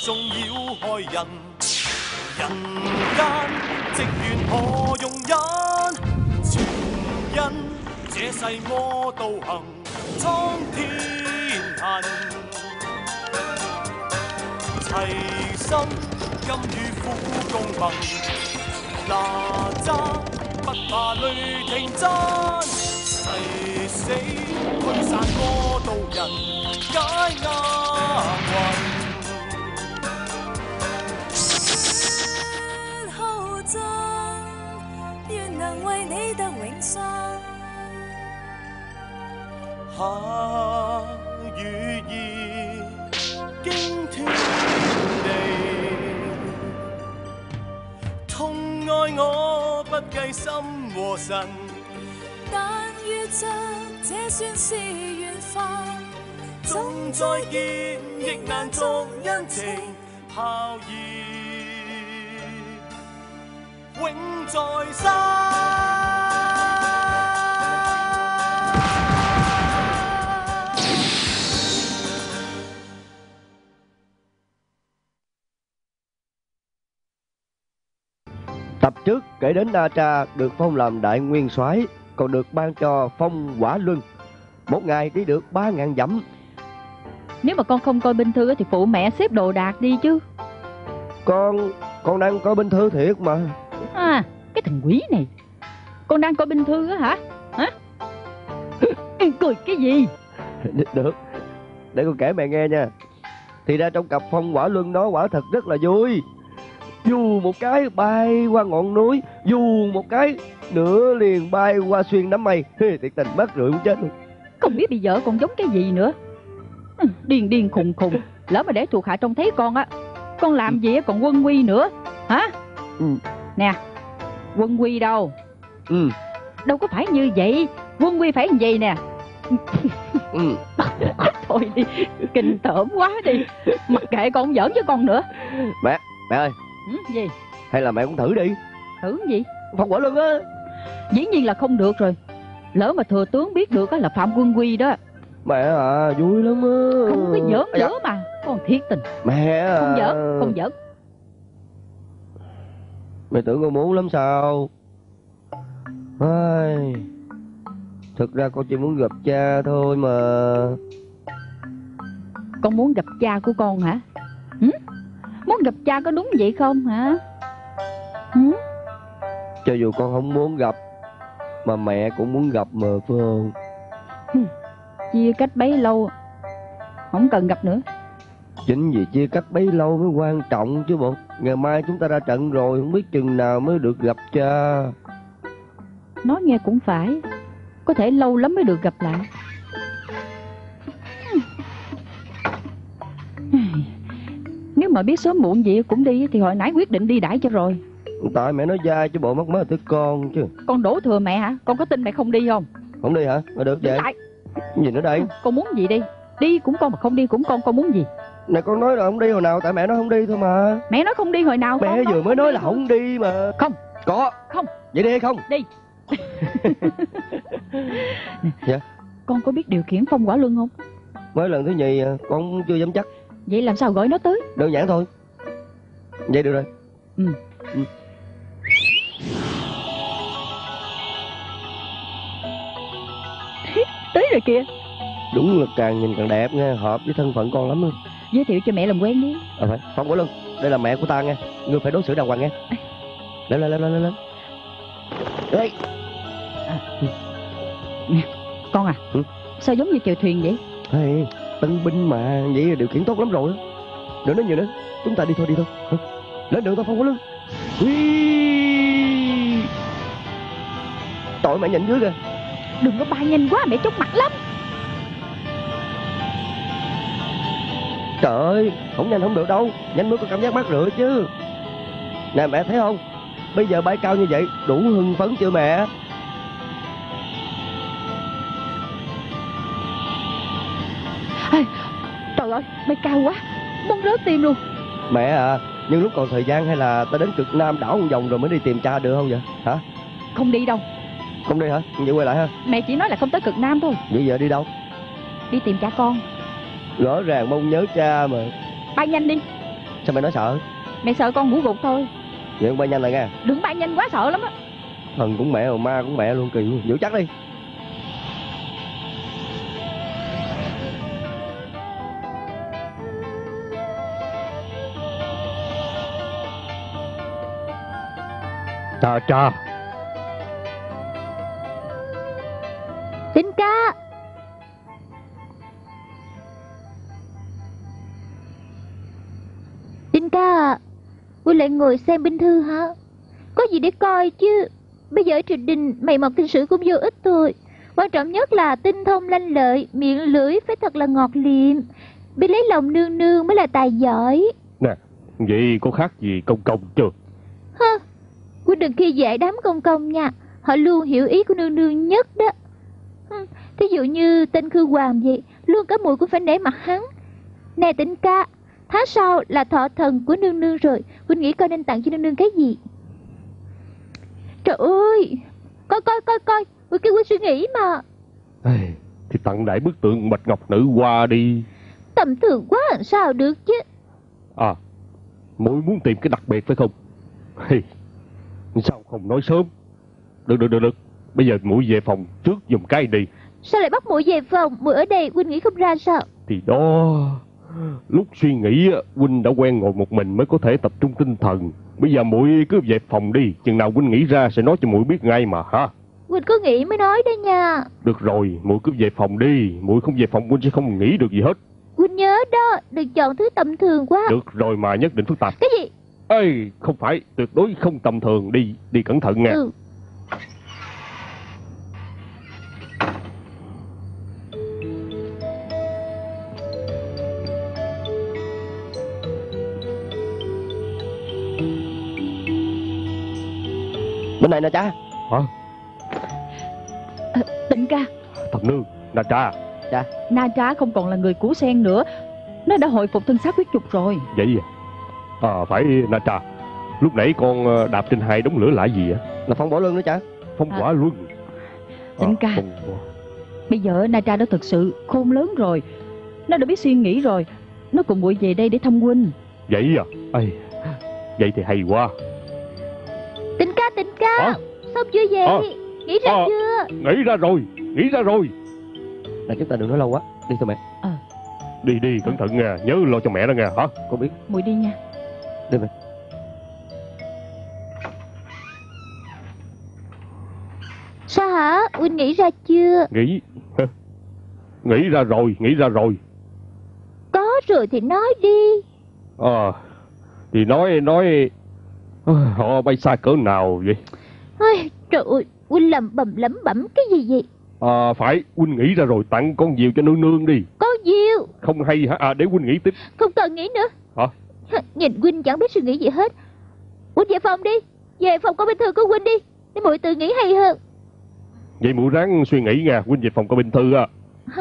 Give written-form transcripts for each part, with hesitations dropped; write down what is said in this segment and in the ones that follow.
縱擾害人，人間積怨何容忍？情因這世我道行，蒼天恨。齊心甘與苦共盟，哪吒不怕雷霆震，誓死驅散魔道人，解厄運。 好真，願能為你得永生。 下雨意驚天地，痛愛我不計心和神， 但遇着這算是緣分， 縱再見亦難作恩情，孝義永在身。 Tập trước kể đến Na Tra được phong làm đại nguyên soái, còn được ban cho phong Quả Luân. Một ngày đi được 3.000 dặm. Nếu mà con không coi binh thư thì phụ mẹ xếp đồ đạc đi chứ. Con đang coi binh thư thiệt mà. À, cái thằng quỷ này. Con đang coi binh thư á hả? Hả? Cười cái gì? Được, để con kể mẹ nghe nha. Thì ra trong cặp phong Quả Luân đó quả thật rất là vui. Dù một cái bay qua ngọn núi, dù một cái nữa liền bay qua xuyên đám mây. Thiệt tình mắc rượi muốn chết luôn. Không biết bây giờ còn giống cái gì nữa. Điên khùng khùng. Lỡ mà để thuộc hạ trông thấy con á, con làm gì á còn quân quy nữa hả? Nè, quân quy đâu? Đâu có phải như vậy. Quân quy phải như vậy nè. Thôi đi, kinh tởm quá đi. Mặc kệ con không giỡn với con nữa. Mẹ ơi. Gì? Hay là mẹ cũng thử đi. Thử gì? Phong Quả Luân á. Dĩ nhiên là không được rồi. Lỡ mà thừa tướng biết được á là phạm quân quy đó. Mẹ à, vui lắm á. Không có giỡn nữa mà. Con thiệt tình. Mẹ à. Không giỡn. Mẹ tưởng con muốn lắm sao? Ai... Thực ra con chỉ muốn gặp cha thôi mà. Con muốn gặp cha của con hả? Muốn gặp cha có đúng vậy không hả? Cho dù con không muốn gặp, mà mẹ cũng muốn gặp mà phải không? Chia cách bấy lâu, không cần gặp nữa. Chính vì chia cách bấy lâu mới quan trọng chứ bộ. Ngày mai chúng ta ra trận rồi, không biết chừng nào mới được gặp cha. Nói nghe cũng phải. Có thể lâu lắm mới được gặp lại. Nếu mà biết sớm muộn gì cũng đi thì hồi nãy quyết định đi đãi cho rồi. Tại mẹ nói dai chứ bộ mắc mớ tới con chứ. Con đổ thừa mẹ hả? Con có tin mẹ không đi không? Không đi hả? Mà được vậy. Gì nữa đây? Con muốn gì đi? Đi cũng con mà không đi cũng con muốn gì? Nè con nói là không đi hồi nào, tại mẹ nói không đi thôi mà. Mẹ nói không đi hồi nào? Mẹ vừa mới nói là không đi mà. Không. Có. Không. Vậy đi hay không? Đi. Dạ. Con có biết điều khiển phong Quả Luân không? Mới lần thứ nhì con chưa dám chắc. Vậy làm sao gọi nó tới? Đơn giản thôi. Vậy được rồi. Tới rồi kìa. Đúng là càng nhìn càng đẹp nha, hợp với thân phận con lắm luôn. Giới thiệu cho mẹ làm quen đi. Phải, Phong Quả Luân, đây là mẹ của ta nghe. Ngươi phải đối xử đàng hoàng nghe. Lên. Ê. Con à, sao giống như chèo thuyền vậy? Hey, tân binh mà, vậy là điều khiển tốt lắm rồi. Đừng nói nhiều nữa, chúng ta đi thôi. Lên đường thôi Phong Quả Luân. Tội mẹ nhìn dưới kìa. Đừng có bay nhanh quá, mẹ chóng mặt lắm. Trời ơi, không nhanh không được đâu. Nhanh mới có cảm giác mát rượi chứ. Nè mẹ thấy không? Bây giờ bay cao như vậy, đủ hưng phấn chưa mẹ? Trời ơi, bay cao quá, muốn rớt tim luôn. Mẹ à, nhưng lúc còn thời gian hay là ta đến cực Nam đảo một vòng rồi mới đi tìm cha được không vậy? Hả? Không đi đâu. Không đi hả? Vậy quay lại ha. Mẹ chỉ nói là không tới cực Nam thôi. Vậy giờ đi đâu? Đi tìm cha con. Rõ ràng mong nhớ cha mà. Bay nhanh đi. Sao mày nói sợ? Mẹ sợ con ngủ gục thôi. Vậy ông bay nhanh lại nha. Đừng bay nhanh quá sợ lắm á. Thần cũng mẹ, ma cũng mẹ luôn, kỳ luôn. Giữ chắc đi. Cha. Tinh ca. Tinh ca à, Quynh lại ngồi xem binh thư hả? Có gì để coi chứ. Bây giờ ở triều đình mày mọc kinh sử cũng vô ích thôi. Quan trọng nhất là tinh thông lanh lợi, miệng lưỡi phải thật là ngọt liệm, biết lấy lòng nương nương mới là tài giỏi. Nè, vậy có khác gì công công chưa? Hơ, Quynh đừng khi dễ đám công công nha. Họ luôn hiểu ý của nương nương nhất đó. Thí dụ như tên Khư Hoàng vậy, luôn cả mùi cũng phải nể mặt hắn. Nè Tĩnh ca, tháng sau là thọ thần của nương nương rồi, Quynh nghĩ coi nên tặng cho nương nương cái gì? Trời ơi, coi, Quynh kêu Quynh suy nghĩ mà. Thì tặng đại bức tượng Bạch Ngọc Nữ Hoa đi. Tầm thường quá làm sao được chứ. À, muội muốn tìm cái đặc biệt phải không? Sao không nói sớm? Được, bây giờ muội về phòng trước giùm cái đi. Sao lại bắt muội về phòng? Muội ở đây Quynh nghĩ không ra sao? Thì đó, lúc suy nghĩ huynh đã quen ngồi một mình mới có thể tập trung tinh thần. Bây giờ muội cứ về phòng đi, chừng nào huynh nghĩ ra sẽ nói cho muội biết ngay mà ha. Quynh có nghĩ mới nói đó nha. Được rồi, muội cứ về phòng đi, muội không về phòng huynh sẽ không nghĩ được gì hết. Quynh nhớ đó, đừng chọn thứ tầm thường quá. Được rồi mà nhất định phức tạp. Cái gì? Ê, không phải, tuyệt đối không tầm thường, đi cẩn thận nha. Bên này nè cha. Hả? Tĩnh ca. Thằng nương, Na Tra. Na Tra không còn là người của Sen nữa. Nó đã hồi phục thân xác huyết trục rồi. Vậy à? Phải Na Tra. Lúc nãy con đạp trên hai đống lửa là gì á? Là phong bỏ luân đó cha. Phong quả luân. Tĩnh ca, bây giờ Na Tra đã thực sự khôn lớn rồi. Nó đã biết suy nghĩ rồi. Nó cùng muội về đây để thăm huynh. Vậy à? Vậy thì hay quá. Tĩnh ca, xong chưa vậy? Nghĩ ra chưa? Nghĩ ra rồi. Là chúng ta đừng nói lâu quá. Đi thôi mẹ. Đi cẩn thận nha, nhớ lo cho mẹ đó nha hả? Con biết. Muội đi nha. Đi mẹ. Sao hả? Quynh nghĩ ra chưa? Nghĩ ra rồi. Có rồi thì nói đi. Thì nói họ bay xa cỡ nào vậy? Trời ơi, Quynh lẩm bẩm cái gì vậy? Phải, huynh nghĩ ra rồi, tặng con diều cho nương đi. Con diều? Không hay hả? Để huynh nghĩ tiếp. Không cần nghĩ nữa. Hả? Nhìn Quynh chẳng biết suy nghĩ gì hết. Quynh về phòng đi. Về phòng coi bình thư của Quynh đi, để muội tự nghĩ hay hơn. Vậy muội ráng suy nghĩ nha, huynh về phòng coi bình thư á.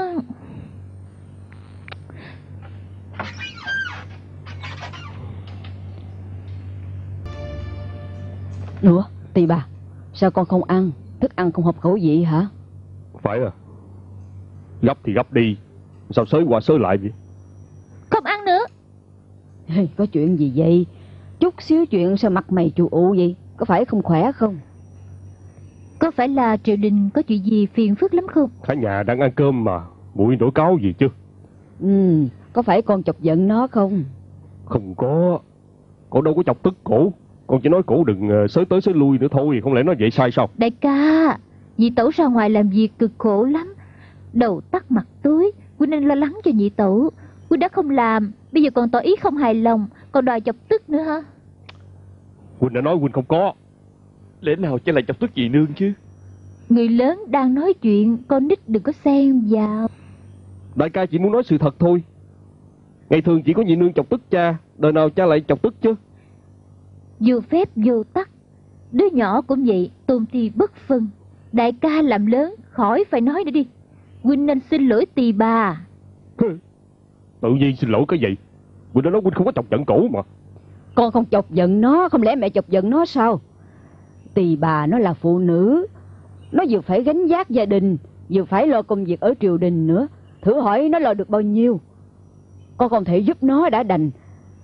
Nữa, Tì bà, sao con không ăn? Thức ăn không hợp khẩu vị hả? Phải à. Gấp thì gấp đi, sao xới qua xới lại vậy? Không ăn nữa. Có chuyện gì vậy? Chút xíu chuyện sao mặt mày chù ụ vậy? Có phải không khỏe không? Có phải là triều đình có chuyện gì phiền phức lắm không? Cả nhà đang ăn cơm mà, muội nổi cáu gì chứ? Có phải con chọc giận nó không? Không có. Con đâu có chọc tức cổ. Con chỉ nói cổ đừng xới tới xới lui nữa thôi. Không lẽ nói vậy sai sao? Đại ca, nhị tẩu ra ngoài làm việc cực khổ lắm, đầu tắt mặt tối. Quynh nên lo lắng cho nhị tẩu. Quynh đã không làm, bây giờ còn tỏ ý không hài lòng, còn đòi chọc tức nữa hả? Huynh đã nói huynh không có. Lẽ nào cha lại chọc tức chị nương chứ? Người lớn đang nói chuyện, con nít đừng có xen vào. Đại ca chỉ muốn nói sự thật thôi. Ngày thường chỉ có nhị nương chọc tức cha, đời nào cha lại chọc tức chứ? Vô phép vô tắc. Đứa nhỏ cũng vậy, tôn ti bất phân. Đại ca làm lớn, khỏi phải nói nữa đi. Huynh nên xin lỗi Tì bà. Tự nhiên xin lỗi cái gì? Huynh đã nói huynh không có chọc giận cổ mà. Con không chọc giận nó, không lẽ mẹ chọc giận nó sao? Tì bà nó là phụ nữ, nó vừa phải gánh vác gia đình, vừa phải lo công việc ở triều đình nữa. Thử hỏi nó lo được bao nhiêu? Con không thể giúp nó đã đành,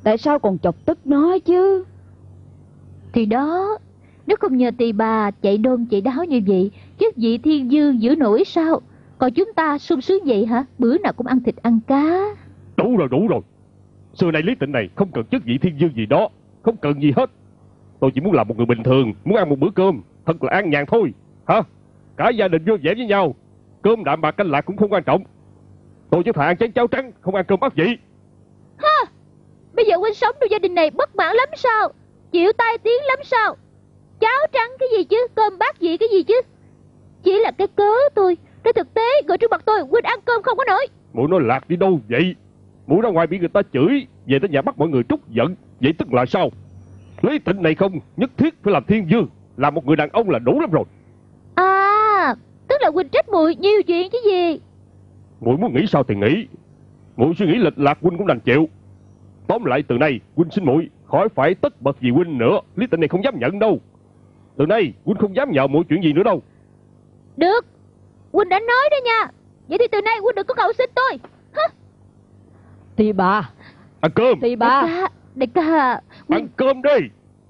Tại sao còn chọc tức nó chứ? Thì đó, nếu không nhờ Tỳ bà chạy đôn chạy đáo như vậy, chức vị thiên dương giữ nổi sao? Còn chúng ta sung sướng vậy hả? Bữa nào cũng ăn thịt ăn cá. Đủ rồi. Xưa nay Lý Tịnh này không cần chức vị thiên dương gì đó, không cần gì hết. Tôi chỉ muốn làm một người bình thường, muốn ăn một bữa cơm thật là an nhàn thôi. Hả? Cả gia đình vui vẻ với nhau, cơm đạm bạc canh lạc cũng không quan trọng. Tôi chỉ thà ăn chén cháo trắng, không ăn cơm ắt vị. Ha! Bây giờ huynh sống trong gia đình này bất mãn lắm sao? Chịu tai tiếng lắm sao? Cháo trắng cái gì chứ, cơm bát vị cái gì chứ? Chỉ là cái cớ tôi. Trên thực tế, người trước mặt tôi, huynh ăn cơm không có nổi. Muội nói lạc đi đâu vậy? Muội ra ngoài bị người ta chửi, về tới nhà bắt mọi người trút giận. Vậy tức là sao? Lý Tịnh này không nhất thiết phải làm thiên vương, làm một người đàn ông là đủ lắm rồi. À, tức là huynh trách muội nhiều chuyện chứ gì? Muội muốn nghĩ sao thì nghĩ, muội suy nghĩ lệch lạc huynh cũng đành chịu. Tóm lại từ nay huynh xin muội khỏi phải tất bật vì huynh nữa. Lý Tịnh này không dám nhận đâu. Từ nay huynh không dám nhờ muội chuyện gì nữa đâu. Được, huynh đã nói đó nha. Vậy thì từ nay huynh đừng có cầu xin tôi. Hả? Tỳ bà, Ăn cơm. Tỳ bà. Đại ca, huynh... Ăn cơm đi.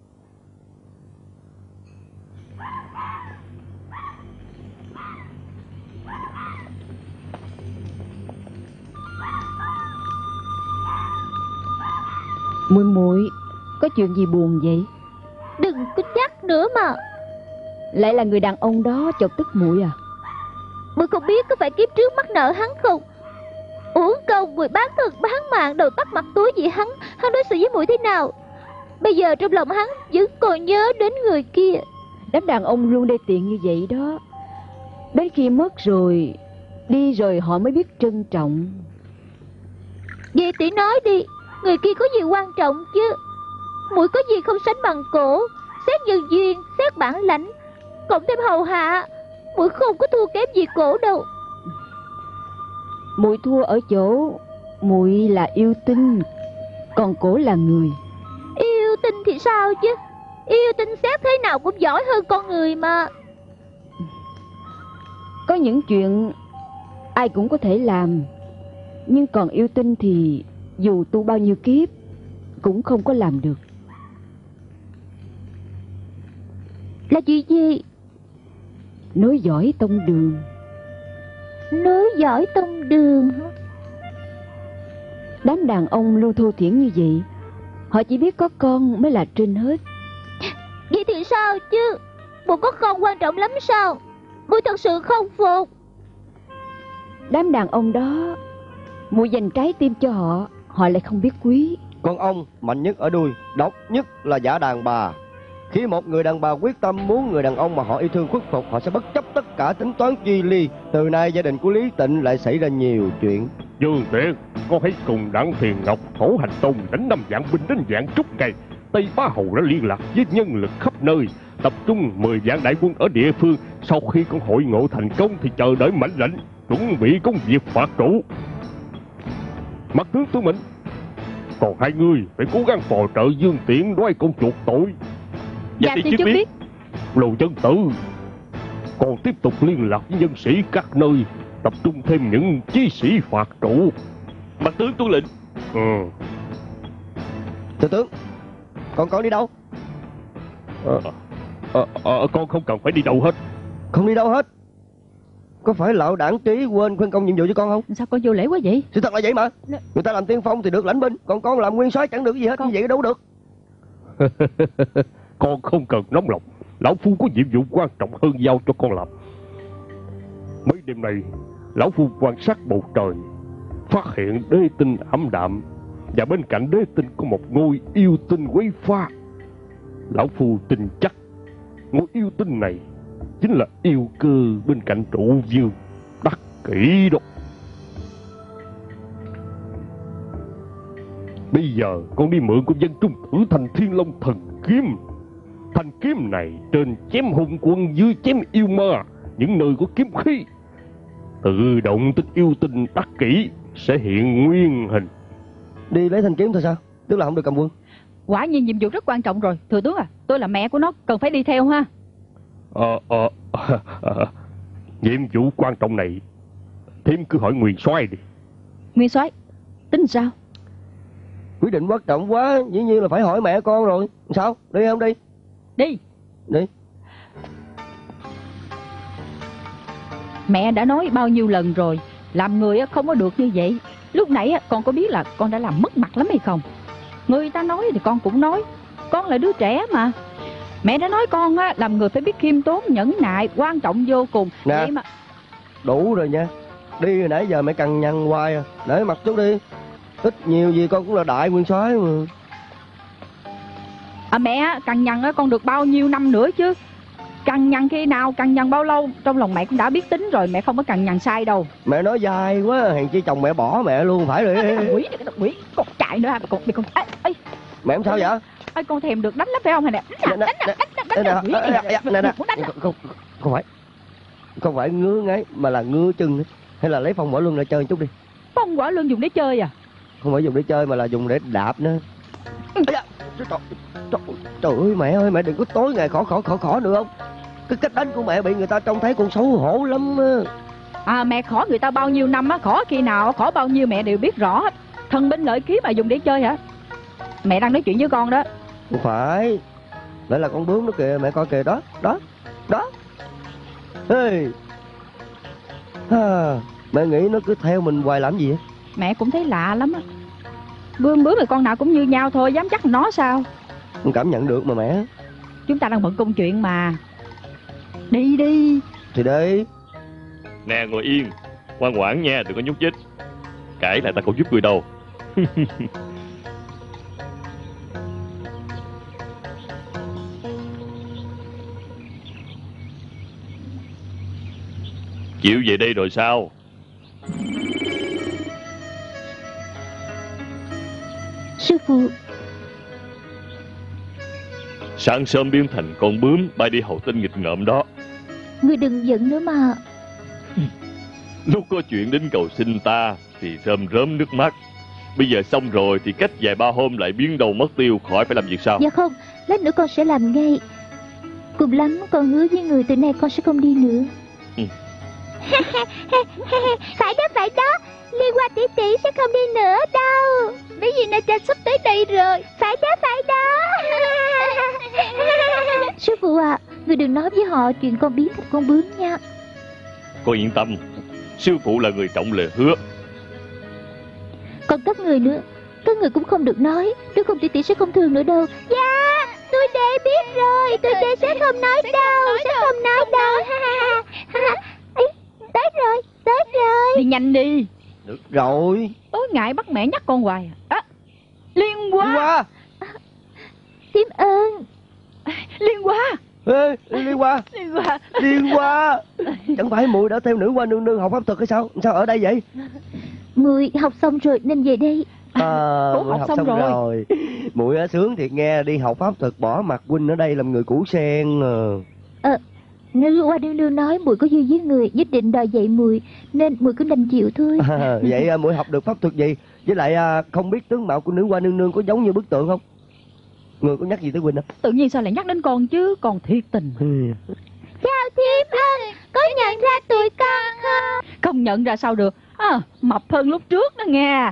Muội có chuyện gì buồn vậy? Đừng có nhắc nữa mà. Lại là người đàn ông đó chọc tức muội à? Muội không biết có phải kiếp trước mắc nợ hắn không? Uổng công muội bán thân bán mạng đầu tắt mặt tối vì hắn đối xử với muội thế nào? Bây giờ trong lòng hắn vẫn còn nhớ đến người kia. Đám đàn ông luôn đê tiện như vậy đó. Đến khi mất rồi, đi rồi họ mới biết trân trọng. Vậy tỷ nói đi, người kia có gì quan trọng chứ? Muội có gì không sánh bằng cổ. Xét nhân duyên, xét bản lãnh, cộng thêm hầu hạ, muội không có thua kém gì cổ đâu. Muội thua ở chỗ muội là yêu tinh, còn cổ là người. Yêu tinh thì sao chứ? Yêu tinh xét thế nào cũng giỏi hơn con người mà. Có những chuyện ai cũng có thể làm, nhưng còn yêu tinh thì dù tu bao nhiêu kiếp cũng không có làm được. Là chuyện gì? Nối dõi tông đường. Nối dõi tông đường hả? Đám đàn ông luôn thô thiển như vậy, họ chỉ biết có con mới là trên hết. Vậy thì sao chứ? Một có con quan trọng lắm sao? Muội thật sự không phục. Đám đàn ông đó, muội dành trái tim cho họ, họ lại không biết quý. Con ong mạnh nhất ở đuôi, độc nhất là giả đàn bà. Khi một người đàn bà quyết tâm muốn người đàn ông mà họ yêu thương khuất phục, họ sẽ bất chấp tất cả tính toán chia ly. Từ nay gia đình của Lý Tịnh lại xảy ra nhiều chuyện. Dương Tiện, con hãy cùng Đặng Thiền Ngọc, Thổ Hành Tông đánh 5 vạn binh đến Vạn Trúc ngày. Tây Bá Hầu đã liên lạc với nhân lực khắp nơi, tập trung 10 vạn đại quân ở địa phương. Sau khi con hội ngộ thành công thì chờ đợi mệnh lệnh, chuẩn bị công việc phạt chủ. Mặt tướng Tư Mệnh, còn hai người phải cố gắng phò trợ Dương Tiện đoái công chuộc tội. Dạ thì chưa biết. Lô Chân Tử, còn tiếp tục liên lạc với nhân sĩ các nơi, tập trung thêm những chí sĩ phạt chủ. Mặt tướng tuân lệnh. Thưa tướng, con đi đâu? Con không cần phải đi đâu hết. Không đi đâu hết? Có phải lão đảng trí quên phân công nhiệm vụ cho con không? Sao con vô lễ quá vậy? Sự thật là vậy mà. Người ta làm tiên phong thì được lãnh binh, còn con làm nguyên soái chẳng được gì hết. Như vậy đâu được. Con không cần nóng lòng, lão phu có nhiệm vụ quan trọng hơn giao cho con làm. Mấy đêm nay lão phu quan sát bầu trời, phát hiện đế tinh ảm đạm, và bên cạnh đế tinh có một ngôi yêu tinh quấy pha. Lão phu tin chắc ngôi yêu tinh này chính là yêu cơ bên cạnh trụ vương Đắc Kỷ đó. Bây giờ con đi mượn của dân trung thử thành Thiên Long thần kiếm. Thanh kiếm này trên chém hùng quân, dưới chém yêu ma, những nơi có kiếm khí, tự động tích yêu tinh Đắc Kỷ sẽ hiện nguyên hình. Đi lấy thanh kiếm thôi sao? Tức là không được cầm quân. Quả nhiên nhiệm vụ rất quan trọng rồi. Thừa tướng à, tôi là mẹ của nó, cần phải đi theo ha. Nhiệm vụ quan trọng này thím cứ hỏi Nguyên soái đi. Nguyên soái tính sao? Quyết định quan trọng quá, dĩ nhiên là phải hỏi mẹ con rồi. Sao? Đi không đi? Đi. Đi. Mẹ đã nói bao nhiêu lần rồi, làm người không có được như vậy. Lúc nãy con có biết là con đã làm mất mặt lắm hay không? Người ta nói thì con cũng nói. Con là đứa trẻ mà. Mẹ đã nói con làm người phải biết khiêm tốn, nhẫn nại, quan trọng vô cùng. Nè, vậy mà... đủ rồi nha. Đi rồi nãy giờ mẹ cằn nhằn hoài à. Để mặt chút đi. Ít nhiều gì con cũng là đại nguyên soái mà. Mẹ cằn nhằn con được bao nhiêu năm nữa chứ? Cằn nhằn khi nào, cằn nhằn bao lâu? Trong lòng mẹ cũng đã biết tính rồi, mẹ không có cằn nhằn sai đâu. Mẹ nói dài quá, hèn chi chồng mẹ bỏ mẹ luôn phải rồi. Cái thằng quỷ, con chạy nữa hả? Con ê. Mẹ không sao vậy? Ê, con thèm được đánh lắm phải không hả nè? Đánh. Không phải ngứa ngáy mà là ngứa chân. Hay là lấy phong võ luân lại chơi chút đi. Phong võ luân dùng để chơi à? Không phải dùng để chơi mà là dùng để đạp nữa. Trời ơi mẹ ơi, mẹ đừng có tối ngày khỏ được không? Cái cách đánh của mẹ bị người ta trông thấy con xấu hổ lắm. Mẹ khỏ người ta bao nhiêu năm á, khỏ khi nào, khỏ bao nhiêu mẹ đều biết rõ hết. Thần binh lợi kiếm mà dùng để chơi hả? Mẹ đang nói chuyện với con đó. Không phải. Lại là con bướm nó kìa, mẹ coi kìa, đó. Ê. Mẹ nghĩ nó cứ theo mình hoài làm gì vậy? Mẹ cũng thấy lạ lắm á. Bướm thì con nào cũng như nhau thôi, dám chắc nó sao? Con cảm nhận được mà mẹ. Chúng ta đang bận công chuyện mà. Đi đi. Thì đi. Nè ngồi yên, ngoan ngoãn nha, đừng có nhúc nhích. Cãi lại ta không giúp người đâu. Chịu về đây rồi sao? Sư phụ. Sáng sớm biến thành con bướm bay đi hậu tinh nghịch ngợm đó. Người đừng giận nữa mà. Lúc có chuyện đến cầu xin ta thì rơm rớm nước mắt. Bây giờ xong rồi thì cách vài ba hôm lại biến đâu mất tiêu, khỏi phải làm việc sao? Dạ không, lát nữa con sẽ làm ngay. Cùng lắm con hứa với người từ nay con sẽ không đi nữa. Phải đó, Liên Hoa tỷ tỷ sẽ không đi nữa đâu. Bởi vì Na Cha sắp tới đây rồi. Phải đó. Sư phụ ạ, người đừng nói với họ chuyện con biến thành con bướm nha. Con yên tâm, sư phụ là người trọng lời hứa. Còn các người nữa, các người cũng không được nói, nếu không tỷ tỷ sẽ không thương nữa đâu. Dạ, tôi đệ biết rồi, tôi đệ sẽ không nói đâu. Tới rồi. Đi nhanh đi. Được rồi. Tối ngày bắt mẹ nhắc con hoài à. Liên Hoa. Tím ơn. Liên Hoa. Ê, Liên Hoa. Chẳng phải muội đã theo nữ hoa nương nương học pháp thuật hay sao? Sao ở đây vậy? Muội học xong rồi nên về đây. Muội học xong rồi. Muội á sướng thiệt nghe, đi học pháp thuật bỏ mặt huynh ở đây làm người củ sen. Nữ hoa nương nương nói muội có duyên với người, nhất định đòi dạy muội, nên muội cứ đành chịu thôi. Vậy muội học được pháp thuật gì? Với lại không biết tướng mạo của nữ hoa nương nương có giống như bức tượng không? Người có nhắc gì tới huynh không? Tự nhiên sao lại nhắc đến con chứ, con thiệt tình. Chào Thiêm ơi, có nhận ra tụi con không? Không nhận ra sao được, mập hơn lúc trước đó nghe.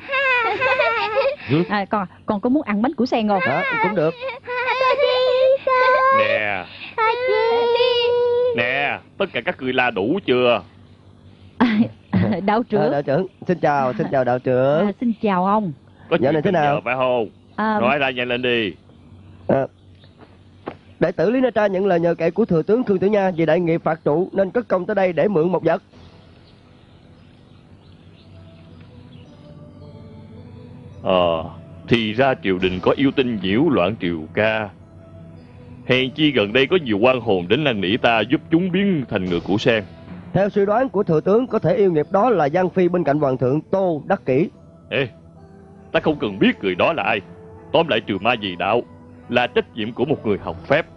Con có muốn ăn bánh củ sen không? Cũng được. Nè, tất cả các người la đủ chưa? Đạo trưởng. Đạo trưởng, xin chào đạo trưởng. Xin chào ông. Có chuyện này thế nào? phải không? Nói ra nhanh lên đi. Đệ tử Lý Na Tra nhận lời nhờ cậy của thừa tướng Khương Tử Nha vì đại nghiệp phạt trụ nên cất công tới đây để mượn một vật. Thì ra triều đình có yêu tinh nhiễu loạn triều ca. Hèn chi gần đây có nhiều oan hồn đến năn nỉ ta giúp chúng biến thành người củ sen. Theo suy đoán của thừa tướng, có thể yêu nghiệp đó là Giang Phi bên cạnh hoàng thượng Tô Đắc Kỷ. Ê, ta không cần biết người đó là ai. Tóm lại trừ ma dị đạo là trách nhiệm của một người học phép.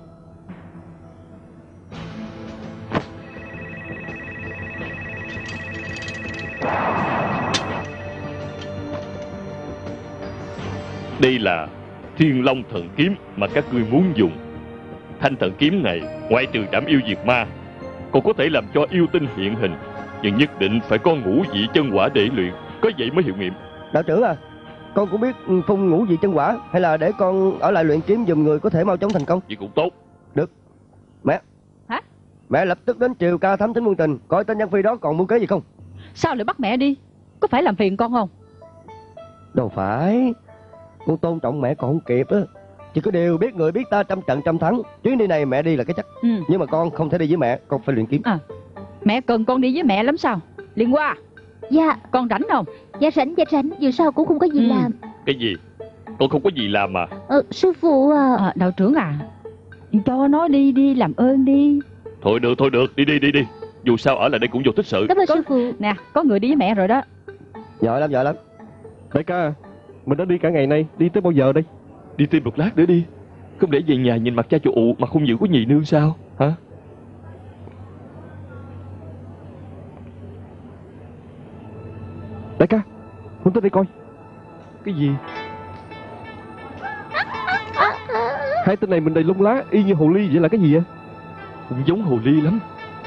Đây là Thiên Long thần kiếm mà các ngươi muốn dùng. Thanh thần kiếm này ngoại trừ trảm yêu diệt ma, còn có thể làm cho yêu tinh hiện hình, nhưng nhất định phải có ngũ vị chân hỏa để luyện, có vậy mới hiệu nghiệm. Đạo trưởng Con cũng biết phun ngũ vị chân hỏa, hay là để con ở lại luyện kiếm giùm người có thể mau chóng thành công? Vậy cũng tốt. Được. Mẹ. Hả? Mẹ lập tức đến Triều Ca thám thính quân tình, coi tên Văn Phi đó còn mưu kế gì không. Sao lại bắt mẹ đi? Có phải làm phiền con không? Đâu phải. Con tôn trọng mẹ còn không kịp á. Chỉ có điều biết người biết ta, trăm trận trăm thắng. Chuyến đi này mẹ đi là cái chắc. Nhưng mà con không thể đi với mẹ, con phải luyện kiếm. Mẹ cần con đi với mẹ lắm sao? Liên Hoa. Dạ. Con rảnh không? Dạ rảnh, dù sao cũng không có gì làm. Cái gì? Con không có gì làm mà. Sư phụ à. Đạo trưởng à, cho nó đi làm ơn đi. Thôi được, đi. Dù sao ở lại đây cũng vô tích sự. Cảm ơn sư phụ. Nè, có người đi với mẹ rồi đó. Giỏi lắm. Đại ca, mình đã đi cả ngày nay, đi tới bao giờ đây? Đi thêm một lát nữa đi. Không để về nhà nhìn mặt cha chủ mà không giữ có nhị nương sao? Hả? Đại ca, muốn tới đây coi. Cái gì? Hai tên này mình đầy lông lá, y như hồ ly, vậy là cái gì vậy? Cũng giống hồ ly lắm.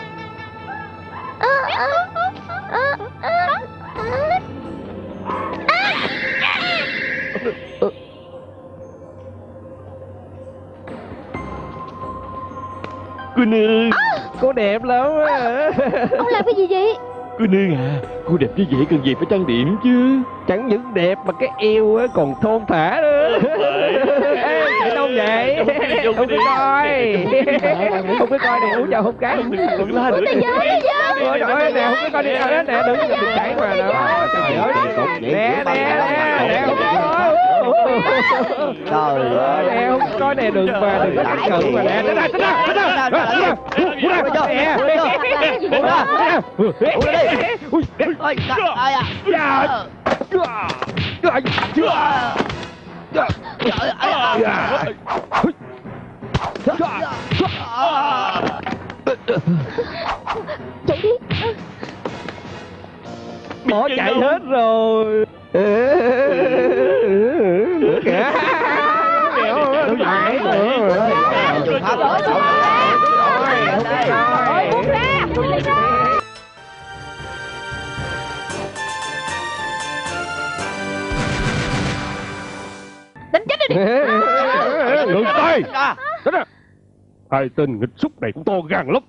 Cô nương. Cô đẹp lắm á. Ông làm cái gì vậy? Cô nương à, cô đẹp như vậy cần gì phải trang điểm chứ. Chẳng những đẹp mà cái eo á còn thon thả nữa. Ê, chạy đâu vậy? Không có coi. Không có coi này, uống chào không cái. Còn la nữa. Ôi trời ơi, nè, không có coi đi nè, đừng chạy mà đó. Trời ơi, nè, không có. Trời ơi, nè, không coi nè, đừng có cắt cự mà nè. Đến đây. Ôi, ai à? Chạy đi. Bỏ chạy hết rồi. Đánh chết đi. Ngừng tay. Đến đây. Hai tên nghịch xúc này cũng to gan lắm.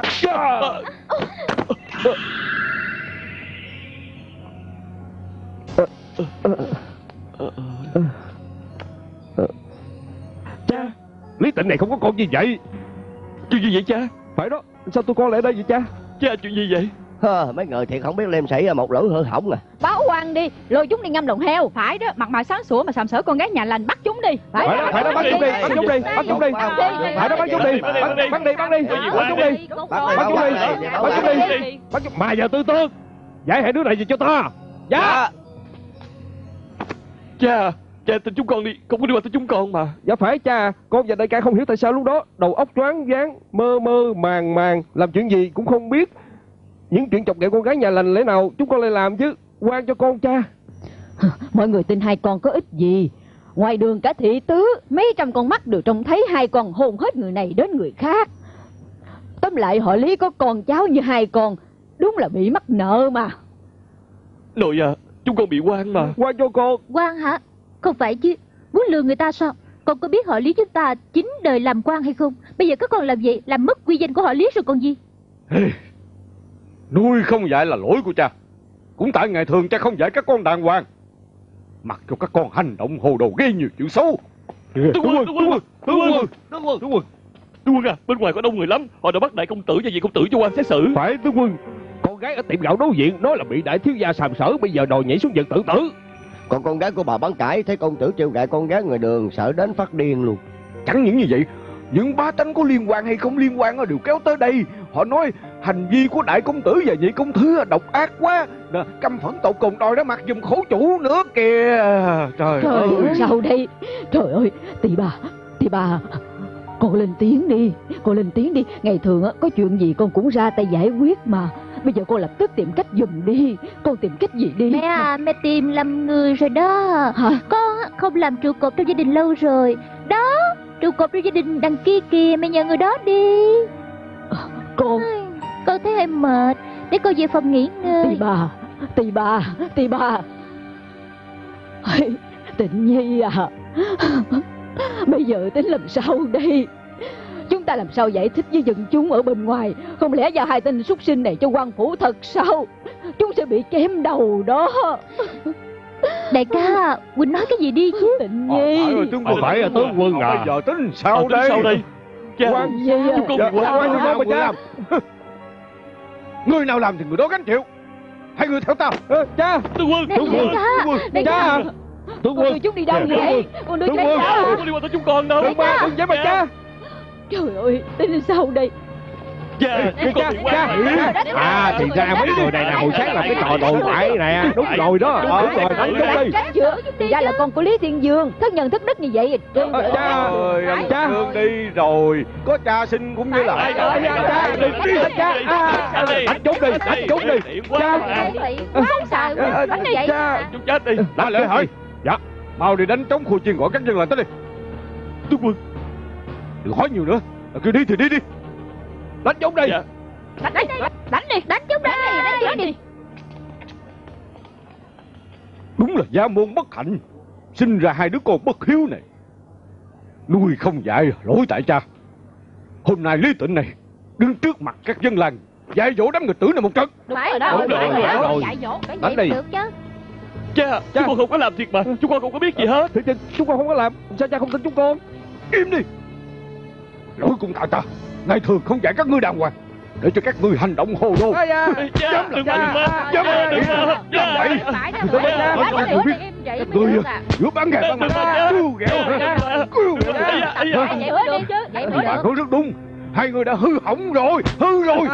Cha, Lý Tịnh này không có con gì vậy? Chuyện gì vậy cha? Phải đó, sao tụi con lại đây vậy cha? Cha, chuyện gì vậy? Mấy người thiệt không biết lem xảy ra một lỗ hở hỏng à. Báo quan đi, lôi chúng đi ngâm lồng heo. Phải đó, mặt mày sáng sủa mà sàm sỡ con gái nhà lành, bắt chúng đi. Phải đó, bắt chúng đi. Phải đó, bắt chúng đi. Bắt chúng. Mà giờ tư tương, giải hai đứa này về cho ta. Dạ. Cha tin chúng con đi, không có đi qua tới chúng con mà. Dạ phải cha, con và đại ca không hiểu tại sao lúc đó đầu óc choáng váng, mơ màng, làm chuyện gì cũng không biết. Những chuyện chọc ghẹo con gái nhà lành lẽ nào chúng con lại làm chứ, oan cho con cha. Mọi người tin hai con có ích gì? Ngoài đường cả thị tứ, mấy trăm con mắt đều trông thấy hai con hôn hết người này đến người khác. Tóm lại họ Lý có con cháu như hai con, đúng là bị mắc nợ mà. Nội à, chúng con bị oan mà. Oan cho con. Quan hả? Không phải chứ, muốn lừa người ta sao? Con có biết họ Lý chúng ta 9 đời làm quan hay không? Bây giờ các con làm vậy, làm mất uy danh của họ Lý rồi còn gì? Nuôi không dạy là lỗi của cha. Cũng tại ngày thường cha không dạy các con đàng hoàng, mặc cho các con hành động hồ đồ gây nhiều chuyện xấu. Tướng quân à, bên ngoài có đông người lắm, họ đã bắt đại công tử và vị công tử cho quan xét xử. Phải tướng quân, con gái ở tiệm gạo đối diện nói là bị đại thiếu gia sàm sỡ, bây giờ đòi nhảy xuống vực tự tử. Còn con gái của bà bán cải thấy công tử trêu gại con gái người đường, sợ đến phát điên luôn. Chẳng những như vậy, những bá tánh có liên quan hay không liên quan đều kéo tới đây. Họ nói hành vi của đại công tử và nhị công thư độc ác quá, căm phẫn tột cùng, đòi ra mặt giùm khổ chủ nữa kìa. Trời ơi, sao đây? Trời ơi, Tỳ bà, con lên tiếng đi. Ngày thường có chuyện gì con cũng ra tay giải quyết mà. Bây giờ con lập tức tìm cách giùm đi. Con tìm cách gì đi? Mẹ à, mẹ tìm lầm người rồi đó. Hả? Con không làm trụ cột trong gia đình lâu rồi. Đó, trụ cột trong gia đình đằng kia kìa, mẹ nhờ người đó đi. Con thấy hơi mệt, để con về phòng nghỉ ngơi. Tỳ bà. Tịnh Nhi à, bây giờ tính làm sao đây? Chúng ta làm sao giải thích với dân chúng ở bên ngoài? Không lẽ giao hai tên súc sinh này cho quan phủ thật sao? Chúng sẽ bị chém đầu đó. Đại ca, Quỳnh nói cái gì đi chứ? Tịnh Nhi. Phải rồi tướng quân. Phải là tướng quân à. Bây giờ tính sao đây? Sao đây? Quan Nhi à. Quan đâu mà cha? Người nào làm thì người đó gánh chịu. Hai người theo tao. Cha, Tướng quân. Đại ca, cha, tướng Con đưa quân. chúng đi đâu vậy? Con đưa chúng đi Không đâu? có liên quan tới chúng con đâu. Đừng giết mà cha. Trời ơi, tính sao đây? Cha, chúng con bị cha. À thì ra mấy người này là hồi sáng làm cái trò đồn bại nè. Đúng rồi đó. Đúng rồi, đánh đúng đi. Tránh chưa? Thì ra là con của Lý Thiên Dương, thất nhân thất đức như vậy. Cha ơi, anh cha. Trương đi rồi. Có cha sinh cũng như là Cha, đánh chúng đi, đánh chúng đi. Cha, quá sợ. Đánh đi. cha. Chúng chết đi. Đã lễ hỏi. Dạ. Mau đi đánh trống khu chiên gọi các dân làng tới đi. Tướng quân. Đừng hỏi nhiều nữa. Kêu đi thì đi đi. Đánh chúng đi. Dạ. Đánh đi. Đánh chúng đi. Đánh đi. Đúng là gia môn bất hạnh, sinh ra hai đứa con bất hiếu này. Nuôi không dạy, lỗi tại cha. Hôm nay Lý Tịnh này đứng trước mặt các dân làng dạy dỗ đám nghịch tử này một trận. Phải rồi đó. Dạy dỗ. Cái Đánh gì đi. được chứ? Cha, chúng con không có làm thiệt mà. Chúng con không có biết gì hết. Thì chúng con không có làm. Sao cha không tin chúng con? Im đi. Lỗi cũng tại ta. Ngày thường không dạy các ngươi đàng hoàng, để cho các ngươi hành động hồ đồ. Cha, đừng mà. Dám Đừng mà. dám vậy. Phải đó. Tôi biết các ngươi giữa bán gà bán mặt kêu ghẹo. Vậy bữa đi chứ. Vậy bữa Bà được. nói rất đúng. Hai người đã hư hỏng rồi. Hư rồi.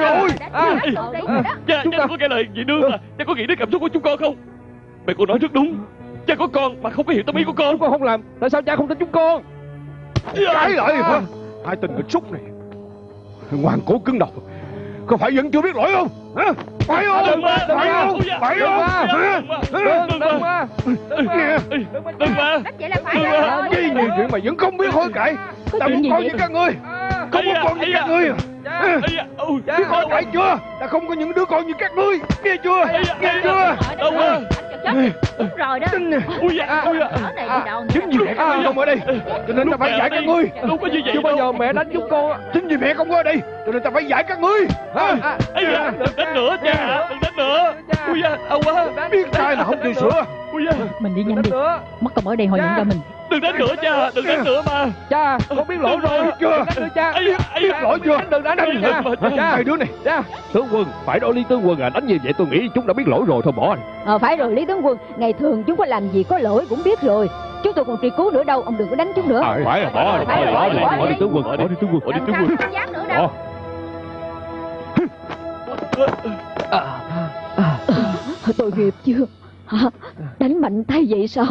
Cha đừng có nghe lời chị nương mà. Cha có nghĩ đến cảm xúc của chúng con không? Mẹ cô nói rất đúng. Cha có con mà không có hiểu tâm ý của con. Chúng con không làm. Tại sao cha không tin chúng con? Trái lại hả? Hai tên nghịch súc này ngoan cố cứng đầu, có phải vẫn chưa biết lỗi không? Hả? Phải không? Đừng mà. Phải không? Phải không? Đừng mà. Đừng mà. Đánh vậy là phải rồi. Chi nhiều chuyện mà vẫn không biết hối cải. Ta muốn con với các ngươi. Không muốn con với các ngươi. Biết hối cải chưa? Ta không có những đứa con như các ngươi. Nghe chưa? Nghe chưa? Đâu mà. Đúng rồi đó. Ui da. Ở này đi đâu? Chính vì mẹ các ngươi không ở đây, cho nên ta phải dạy các ngươi. Đâu có như vậy. Chưa bao giờ mẹ đánh chúng con. Chính vì mẹ không ở đây, cho nên ta phải dạy các ngươi. Ây da, đừng đánh nữa cha. Đừng đánh nữa. Ui da, đau quá. Biết sai là không chịu sửa. Ui da. Mình đi nhanh đi. Mất công ở đây họ nhận ra mình. Đừng đánh nữa cha. Đừng đánh nữa mà. Cha, con biết lỗi rồi. Biết chưa? Cha, Biết lỗi chưa? đừng đánh Đánh cha. hai đứa này. Cha, tướng quân, phải đó Lý tướng quân à, đánh như vậy tôi nghĩ chúng đã biết lỗi rồi thôi bỏ anh. Phải rồi Lý tướng quân, ngày thường chúng có làm gì có lỗi cũng biết rồi. Chúng tôi còn truy cứu nữa đâu, ông đừng có đánh chúng nữa. Phải là bỏ đi tướng quân, bỏ đi tướng quân, bỏ đi tướng quân. Không dám nữa đâu. Tội nghiệp chưa? Hả? Đánh mạnh tay vậy sao?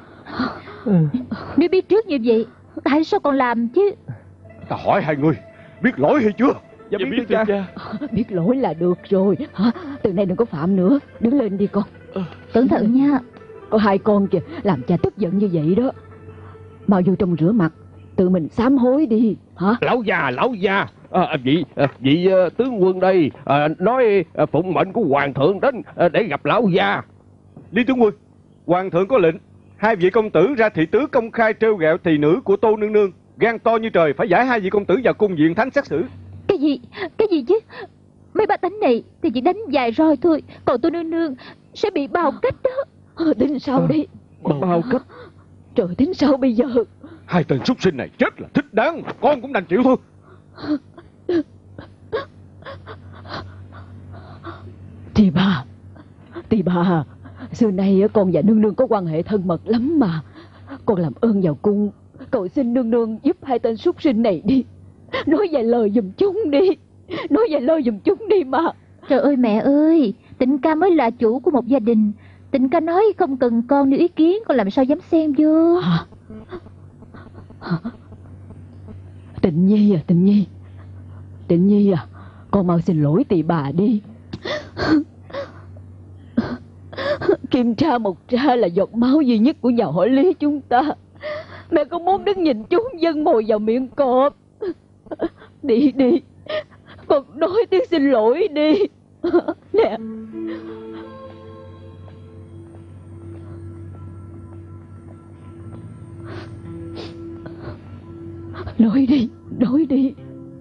Nếu biết trước như vậy, tại sao còn làm chứ? Ta hỏi hai người, biết lỗi hay chưa? Dạ Dạ biết biết cha. cha. Biết lỗi là được rồi. Hả? Từ nay đừng có phạm nữa. Đứng lên đi con. Cẩn thận nha. Có hai con kìa, làm cha tức giận như vậy đó. Mau vô trong rửa mặt, tự mình sám hối đi. Hả? Lão già, vị tướng quân đây nói phụng mệnh của hoàng thượng đến để gặp lão già. Lý tướng quân, hoàng thượng có lệnh hai vị công tử ra thị tứ công khai trêu ghẹo tỳ nữ của Tô nương nương, gan to như trời, phải giải hai vị công tử vào cung viện thánh xét xử. Cái gì chứ? Mấy ba tánh này thì chỉ đánh vài roi thôi, còn tôi nương nương sẽ bị bao cách đó. Tính sao đi? Bao cấp. Trời, tính sao bây giờ? Hai tên súc sinh này chết là thích đáng, con cũng đành chịu thôi. Tì bà, xưa nay con và nương nương có quan hệ thân mật lắm mà. Con làm ơn vào cung cầu xin nương nương giúp hai tên súc sinh này đi. Nói vài lời giùm chúng đi mà. Trời ơi mẹ ơi, Tịnh ca mới là chủ của một gia đình. Tịnh ca nói không cần con nêu ý kiến, con làm sao dám xen vô. Tịnh Nhi à, con mau xin lỗi tỳ bà đi. Kim tra một tra là giọt máu duy nhất của nhà họ Lý chúng ta. Mẹ không muốn đứng nhìn chúng dâng mồi vào miệng cọp. Đi, con nói tiếng xin lỗi đi. Nè. Nói đi. Nói đi.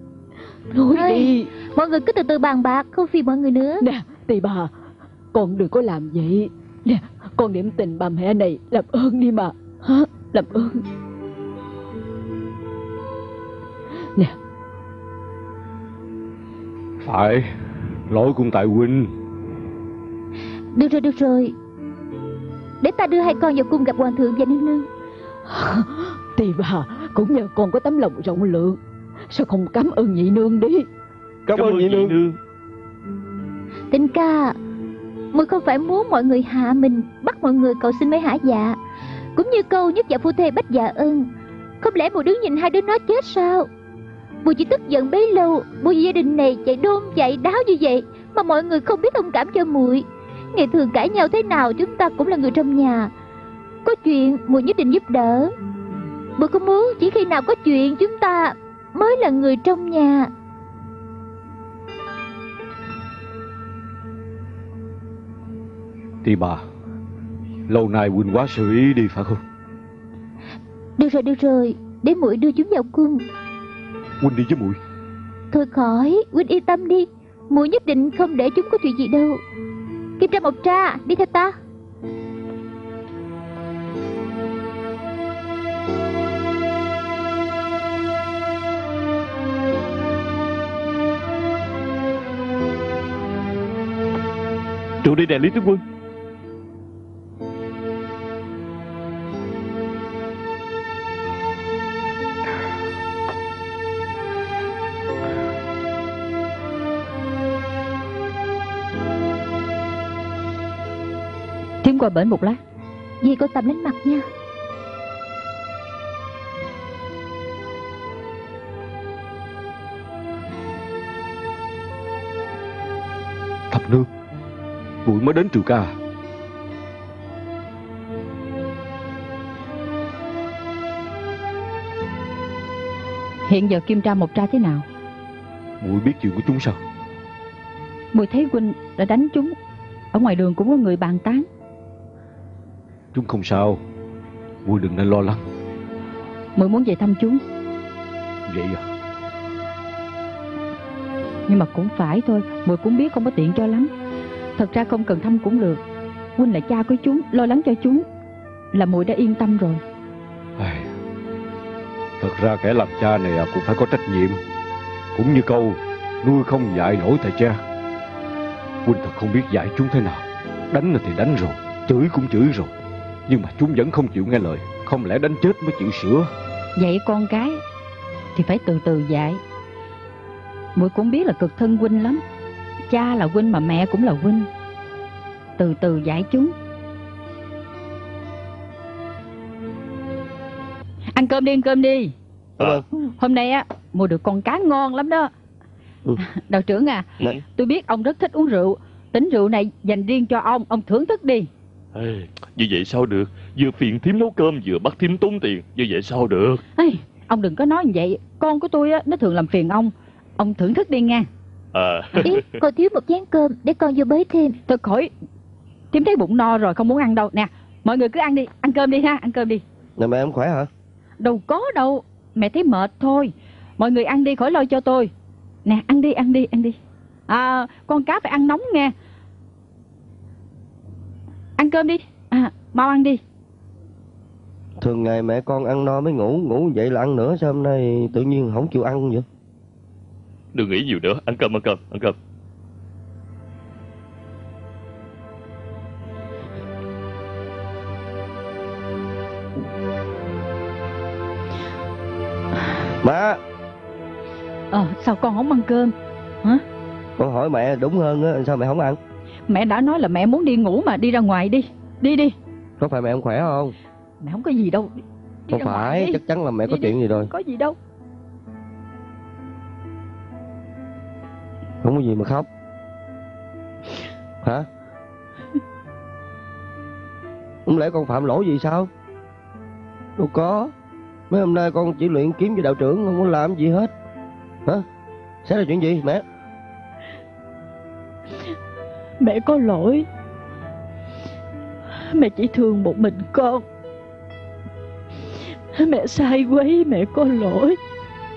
Mọi người cứ từ từ bàn bạc, không phiền mọi người nữa. Nè Tì bà, con đừng có làm vậy. Nè, con niệm tình bà mẹ này, làm ơn đi mà. Hả? Làm ơn. Nè. Phải, lỗi cũng tại huynh. Được rồi. Để ta đưa hai con vào cung gặp hoàng thượng và nương nương. Tì bà, cũng nhờ con có tấm lòng rộng lượng. Sao không cảm ơn nhị nương đi? Cảm ơn nhị nương. Tình ca, muội không phải muốn mọi người hạ mình, bắt mọi người cầu xin mới hả dạ. Cũng như câu nhất dạ phu thê bách dạ ân. Không lẽ muội đứng nhìn hai đứa nó chết sao? Muội chỉ tức giận bấy lâu, bởi vì gia đình này chạy đôn chạy đáo như vậy mà mọi người không biết thông cảm cho muội. Ngày thường cãi nhau thế nào chúng ta cũng là người trong nhà. Có chuyện muội nhất định giúp đỡ. Muội không muốn chỉ khi nào có chuyện chúng ta mới là người trong nhà. Tì bà, lâu nay huynh quá sự ý đi phải không? Được rồi, để muội đưa chúng vào cung. Huynh đi với muội. Thôi khỏi, huynh yên tâm đi, muội nhất định không để chúng có chuyện gì đâu. Kim Tra Mộc Tra, đi theo ta. Trụ đi nè Lý tướng quân. Thiếm qua bển một lát. Dì con Tâm đánh mặt nha. Thập nương, muội mới đến Triều Ca. Hiện giờ Kim Tra Mộc Tra thế nào? Muội biết chuyện của chúng sao? Muội thấy huynh đã đánh chúng. Ở ngoài đường cũng có người bàn tán. Chúng không sao, muội đừng nên lo lắng. Muội muốn về thăm chúng. Vậy à? Nhưng mà cũng phải thôi, muội cũng biết không có tiện cho lắm. Thật ra không cần thăm cũng được. Huynh là cha của chúng, lo lắng cho chúng là muội đã yên tâm rồi. Thật ra kẻ làm cha này cũng phải có trách nhiệm. Cũng như câu nuôi không dạy nổi thầy cha. Huynh thật không biết dạy chúng thế nào. Đánh thì đánh rồi, chửi cũng chửi rồi, nhưng mà chúng vẫn không chịu nghe lời. Không lẽ đánh chết mới chịu sửa? Dạy con cái thì phải từ từ dạy. Muội cũng biết là cực thân huynh lắm. Cha là huynh mà mẹ cũng là huynh. Từ từ dạy chúng. Ăn cơm đi. Hôm nay á mua được con cá ngon lắm đó. Đạo trưởng à, tôi biết ông rất thích uống rượu. Tính rượu này dành riêng cho ông thưởng thức đi. Như vậy sao được? Vừa phiền thím nấu cơm vừa bắt thím tốn tiền. Như vậy sao được? Ông đừng có nói như vậy. Con của tôi á, nó thường làm phiền ông. Ông thưởng thức đi nha. Ý, con thiếu một chén cơm để con vô bới thêm. Thôi khỏi, thím thấy bụng no rồi không muốn ăn đâu. Nè, mọi người cứ ăn đi, ăn cơm đi ha, ăn cơm đi. Nè mẹ, em khỏe hả? Đâu có đâu, mẹ thấy mệt thôi. Mọi người ăn đi, khỏi lo cho tôi. Nè, ăn đi. Con cá phải ăn nóng nghe. Ăn cơm đi, mau ăn đi. Thường ngày mẹ con ăn no mới ngủ vậy là ăn nữa. Sao hôm nay tự nhiên không chịu ăn vậy? Đừng nghĩ nhiều nữa, ăn cơm. Má! Sao con không ăn cơm hả? Con hỏi mẹ đúng hơn á, sao mẹ không ăn? Mẹ đã nói là mẹ muốn đi ngủ mà, đi ra ngoài đi. Đi. Có phải mẹ không khỏe không? Mẹ không có gì đâu. Không phải, chắc chắn là mẹ có chuyện gì rồi. Có gì đâu. Không có gì mà khóc. Hả? Không lẽ con phạm lỗi gì sao? Đâu có. Mấy hôm nay con chỉ luyện kiếm với đạo trưởng, không có làm gì hết. Hả? Xảy ra chuyện gì mẹ? Mẹ có lỗi. Mẹ chỉ thương một mình con. Mẹ sai quấy, mẹ có lỗi.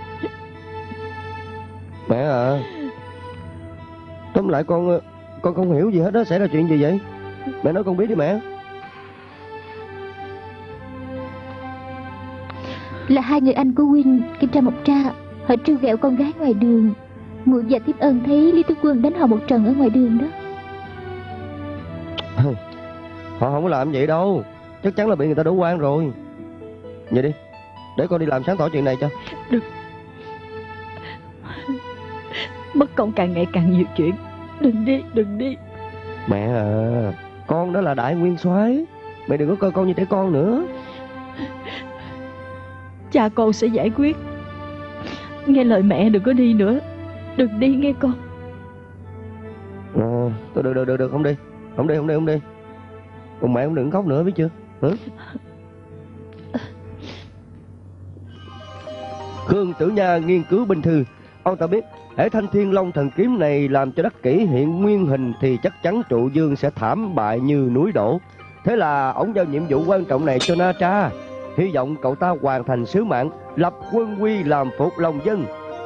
Mẹ à, tóm lại con không hiểu gì hết đó. Xảy ra chuyện gì vậy? Mẹ nói con biết đi mẹ. Là hai người anh của Huynh kiểm tra một tra. Họ trêu ghẹo con gái ngoài đường. Muội và Thiếp Ân thấy Lý Tướng Quân đánh họ một trận ở ngoài đường đó. Họ không có làm vậy đâu. Chắc chắn là bị người ta đổ oan rồi. Vậy đi, để con đi làm sáng tỏ chuyện này cho. Được. Mất công càng ngày càng nhiều chuyện. Đừng đi. Mẹ à, con đó là đại nguyên soái. Mẹ đừng có coi con như trẻ con nữa. Cha con sẽ giải quyết. Nghe lời mẹ, đừng có đi nữa. Đừng đi nghe con. Được, không đi. Không đi. Còn mẹ cũng đừng khóc nữa biết chưa? Hả? Khương Tử Nha nghiên cứu binh thư. Ông ta biết hễ Thanh Thiên Long thần kiếm này làm cho Đắc Kỷ hiện nguyên hình thì chắc chắn Trụ Dương sẽ thảm bại như núi đổ. Thế là ông giao nhiệm vụ quan trọng này cho Na Tra, hy vọng cậu ta hoàn thành sứ mạng lập quân quy làm phục lòng dân.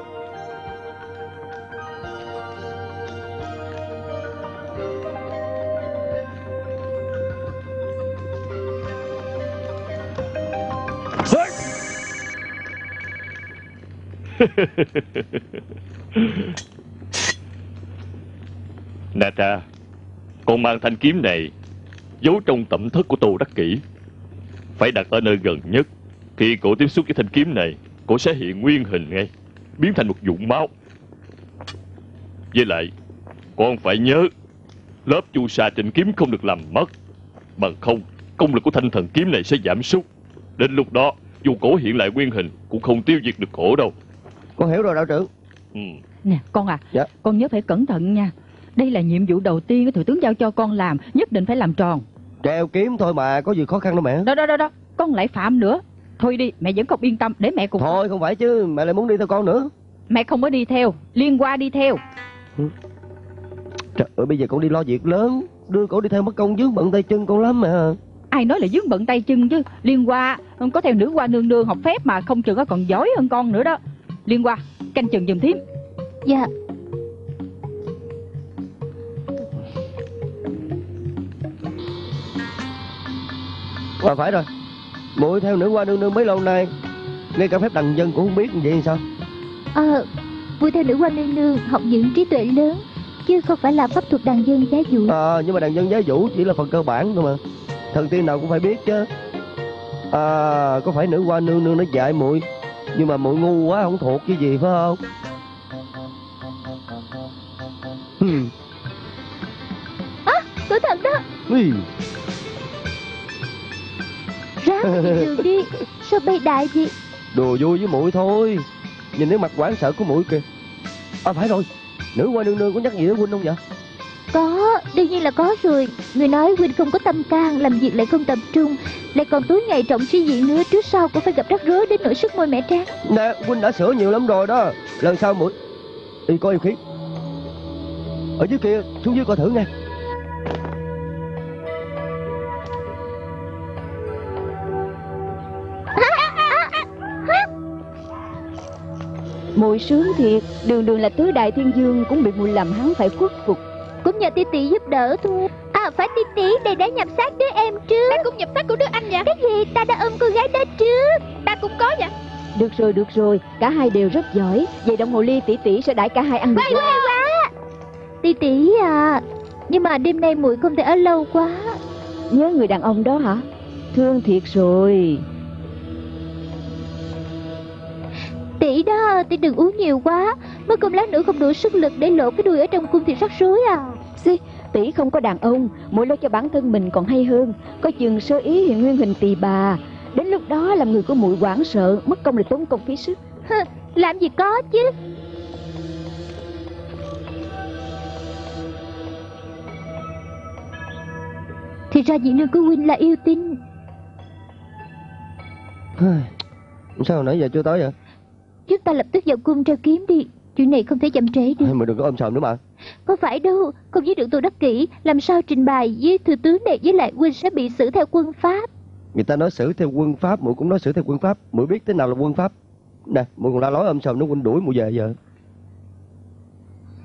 Na Tra, con mang thanh kiếm này giấu trong tẩm thất của Tô Đắc Kỷ, phải đặt ở nơi gần nhất. Khi cổ tiếp xúc với thanh kiếm này, cổ sẽ hiện nguyên hình ngay, biến thành một vũng máu. Với lại, con phải nhớ lớp chu sa trên kiếm không được làm mất, bằng không công lực của thanh thần kiếm này sẽ giảm sút. Đến lúc đó dù cổ hiện lại nguyên hình cũng không tiêu diệt được cổ đâu. Con hiểu rồi đạo trưởng. Nè con à, dạ. Con nhớ phải cẩn thận nha. Đây là nhiệm vụ đầu tiên Thừa tướng giao cho con làm, nhất định phải làm tròn. Treo kiếm thôi mà, có gì khó khăn đâu mẹ. Đó, con lại phạm nữa. Thôi đi, mẹ vẫn không yên tâm, để mẹ cùng. Thôi không phải chứ, mẹ lại muốn đi theo con nữa. Mẹ không có đi theo, Liên Hoa đi theo. Trời ơi, bây giờ con đi lo việc lớn, đưa cổ đi theo mất công vướng bận tay chân con lắm mà. Ai nói là vướng bận tay chân chứ. Liên Hoa có theo nữ hoa nương nương học phép mà không chừng còn giỏi hơn con nữa đó. Liên Hoa, canh chừng giùm thím. Dạ. Phải rồi, muội theo nữ hoa nương nương mấy lâu nay, ngay cả phép đằng dân cũng không biết, vậy sao? Muội theo nữ hoa nương nương học những trí tuệ lớn, chứ không phải là pháp thuật đằng dân giá dụ. Nhưng mà đằng dân giá vũ chỉ là phần cơ bản thôi mà. Thần tiên nào cũng phải biết chứ. Có phải nữ hoa nương nương nó dạy muội, nhưng mà muội ngu quá không thuộc cái gì phải không? Cẩn thận đó. Ráng nhìn đường đi, sao bay đại vậy? Đùa vui với muội thôi. Nhìn cái mặt hoảng sợ của muội kìa. Phải rồi, nữ hoa nương nương có nhắc gì đến huynh không vậy? Có, đương nhiên là có rồi. Người nói huynh không có tâm can, làm việc lại không tập trung, lại còn tối ngày trọng suy diễn nữa, trước sau cũng phải gặp rắc rối đến nỗi sức môi mẻ trắng. Nè, huynh đã sửa nhiều lắm rồi đó. Lần sau muội đi coi em khí. Ở dưới kia, xuống dưới coi thử nha. Muội sướng thiệt, đường là tứ đại thiên dương cũng bị muội làm hắn phải khuất phục. Cũng nhờ tỷ tỷ giúp đỡ thôi. Phải tỷ tỷ, đây đã nhập xác đứa em trước. Ta cũng nhập xác của đứa anh vậy. Cái gì? Ta đã ôm cô gái đó trước. Ta cũng có vậy. Được rồi, cả hai đều rất giỏi. Vậy đồng hồ Ly tỷ tỷ sẽ đãi cả hai ăn. Hay quá. Tỷ tỷ à, nhưng mà đêm nay muội không thể ở lâu quá. Nhớ người đàn ông đó hả? Thương thiệt rồi. Tỷ đó, tỷ đừng uống nhiều quá, mới không lát nữa không đủ sức lực để lộ cái đuôi ở trong cung thì rắc rối à. Tỷ không có đàn ông, mỗi lo cho bản thân mình còn hay hơn. Có chừng sơ ý hiện nguyên hình tỳ bà, đến lúc đó làm người của muội hoảng sợ, mất công là tốn công phí sức. Làm gì có chứ. Thì ra vị nương của huynh là yêu tinh. Sao nãy giờ chưa tới vậy? Chúng ta lập tức vào cung treo kiếm đi, chuyện này không thể chậm trễ được. Mà đừng có ôm sòm nữa mà. Không phải đâu, không giết được Tô Đắc Kỷ, làm sao trình bày với thừa tướng này, với lại huynh sẽ bị xử theo quân pháp. Người ta nói xử theo quân pháp, muội cũng nói xử theo quân pháp. Muội biết thế nào là quân pháp? Nè, muội còn la lối ôm sòm nó huynh đuổi muội về giờ.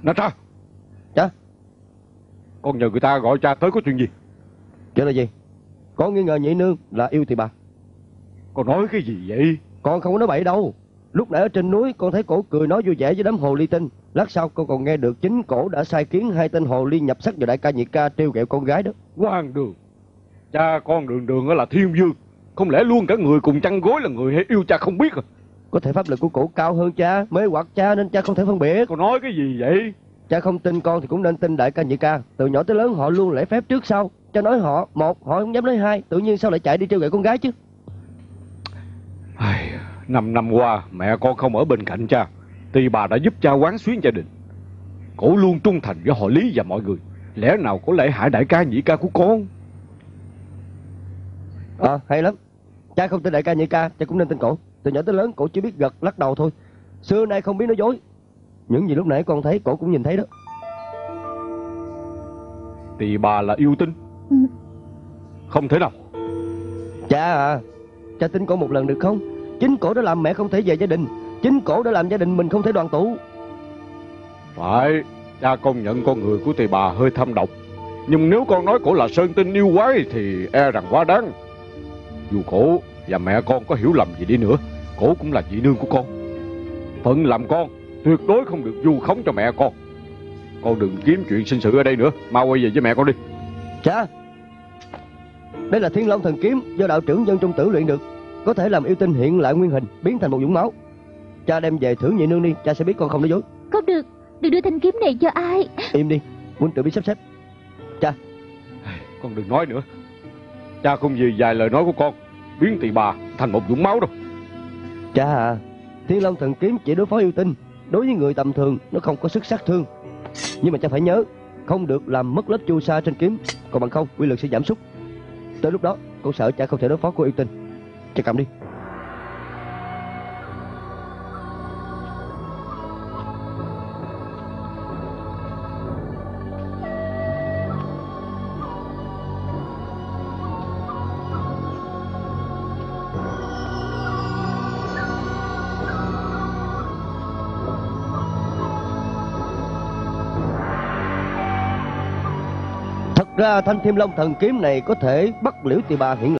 Natra. Cha. Con nhờ người ta gọi cha tới có chuyện gì? Chuyện là gì? Con nghi ngờ nhị nương là yêu Tỳ Bà. Con nói cái gì vậy? Con không có nói bậy đâu. Lúc nãy ở trên núi con thấy cổ cười nói vui vẻ với đám hồ ly tinh. Lát sau con còn nghe được chính cổ đã sai khiến 2 tên hồ ly nhập sắc vào đại ca nhị ca trêu ghẹo con gái đó. Hoàng Đường, cha con Đường Đường là thiên vương, không lẽ luôn cả người cùng chăn gối là người hay yêu cha không biết à? Có thể pháp lực của cổ cao hơn cha, mê hoặc cha nên cha không thể phân biệt. Con nói cái gì vậy? Cha không tin con thì cũng nên tin đại ca nhị ca. Từ nhỏ tới lớn họ luôn lễ phép trước sau. Cha nói họ một, họ không dám nói hai. Tự nhiên sao lại chạy đi trêu ghẹo con gái chứ? 5 năm qua mẹ con không ở bên cạnh cha, Tỳ Bà đã giúp cha quán xuyến gia đình. Cổ luôn trung thành với họ Lý và mọi người. Lẽ nào cổ lại hại đại ca nhị ca của con? Hay lắm. Cha không tin đại ca nhị ca, cha cũng nên tin cổ. Từ nhỏ tới lớn cổ chỉ biết gật lắc đầu thôi, xưa nay không biết nói dối. Những gì lúc nãy con thấy cổ cũng nhìn thấy đó. Tỳ Bà là yêu tinh? Không thể nào. Cha cha tin cổ một lần được không? Chính cổ đã làm mẹ không thể về gia đình. Chính cổ đã làm gia đình mình không thể đoàn tụ. Phải, cha công nhận con người của Tỳ Bà hơi thâm độc. Nhưng nếu con nói cổ là sơn tinh yêu quái thì e rằng quá đáng. Dù cổ và mẹ con có hiểu lầm gì đi nữa, cổ cũng là chị nương của con. Phận làm con tuyệt đối không được vu khống cho mẹ con. Con đừng kiếm chuyện sinh sự ở đây nữa, mau quay về với mẹ con đi. Cha, đây là Thiên Long Thần Kiếm do đạo trưởng Dân Trung Tử luyện được, có thể làm yêu tinh hiện lại nguyên hình, biến thành một vũng máu. Cha đem về thử nhị nương đi, cha sẽ biết con không nói dối. Không được, đừng đưa thanh kiếm này cho ai. Im đi, muốn tự biết sắp xếp. Cha, con đừng nói nữa. Cha không vì vài lời nói của con biến Tỳ Bà thành một vũng máu đâu. Cha Thiên Long Thần Kiếm chỉ đối phó yêu tinh, đối với người tầm thường nó không có sức sát thương. Nhưng mà cha phải nhớ, không được làm mất lớp chu sa trên kiếm, còn bằng không uy lực sẽ giảm sút. Tới lúc đó con sợ cha không thể đối phó của yêu tinh. Cha cầm đi. Thật ra thanh Thiên Long Thần Kiếm này có thể bắt Liễu Tỳ Bà hiện